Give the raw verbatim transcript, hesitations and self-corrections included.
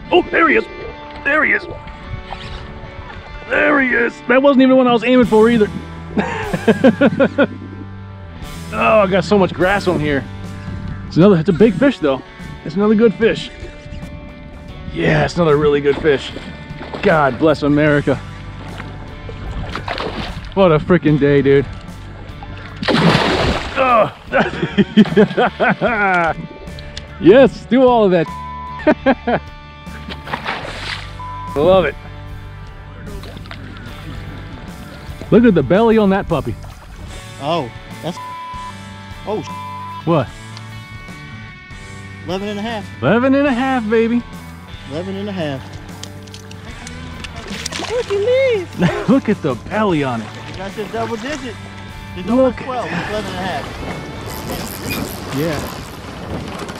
Oh, there he is. There he is. There he is. That wasn't even the one I was aiming for either. Oh, I got so much grass on here. It's another, it's a big fish though. It's another good fish. Yeah, it's another really good fish. God bless America. What a freaking day, dude. Oh. Yes, do all of that. I love it. Look at the belly on that puppy. Oh, that's... Oh, what? eleven and a half. eleven and a half, baby. eleven and a half. Look at this. Look at the belly on it. You got your double digit. It's Look twelve, at that. eleven and a half. Yeah.